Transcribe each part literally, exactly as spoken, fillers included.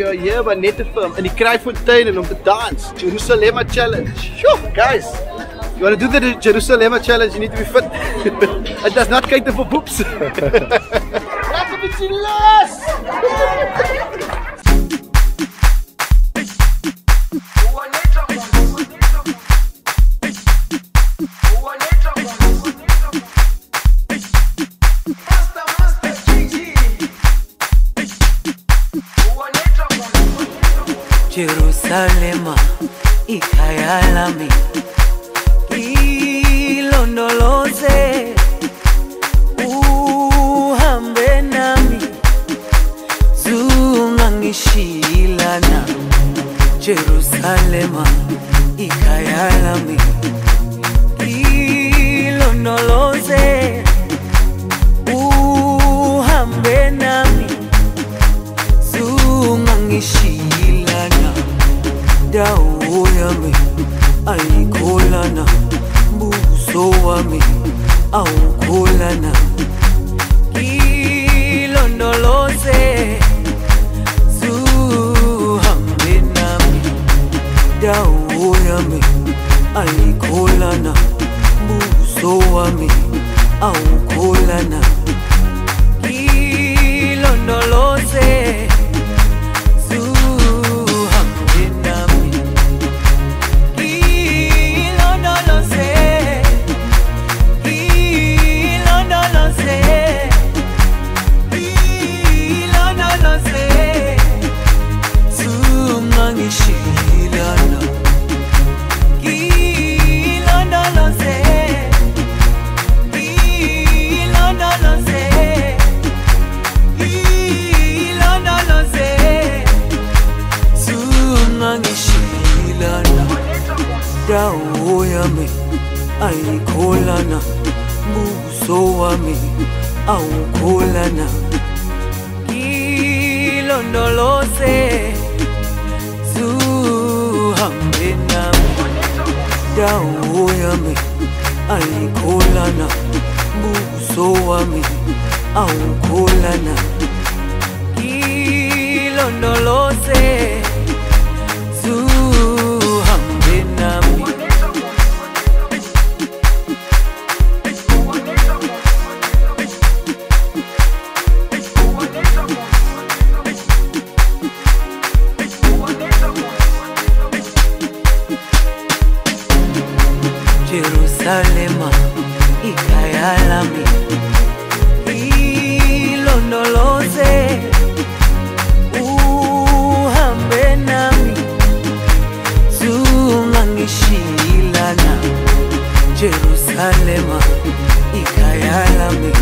are here by Netafilm in die Kraaifontein en om te dans. Jerusalem Challenge. Sjoe, guys. You want to do the Jerusalem Challenge, you need to be fit. It does not cater for boobs. Laat een beetje los! Jerusalema ikhaya lami ilondoloze uhambe nami zungangishilana Jerusalema ikhaya lami ilondoloze uhambe nami zungangishilana dawo yami ayikholana buso wami awukholana ilondoloze zuhambe nami dawo yami ayikholana buso wami awukholana ilondoloze dawo yami ayikholana buso wami awukholana ilondoloze zuhambe nami dawo yami ayikholana buso wami awukholana ilondoloze zuhambe nami Jerusalema ikhaya lami ilondoloze uhambe nami zungangishilana Jerusalema ikhaya lami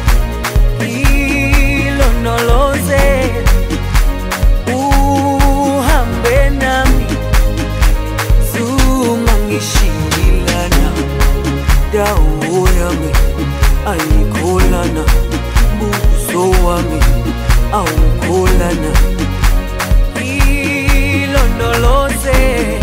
ilondoloze uhambe nami zungangishilana dawo yami ayikholana buso wami awukholana ilondoloze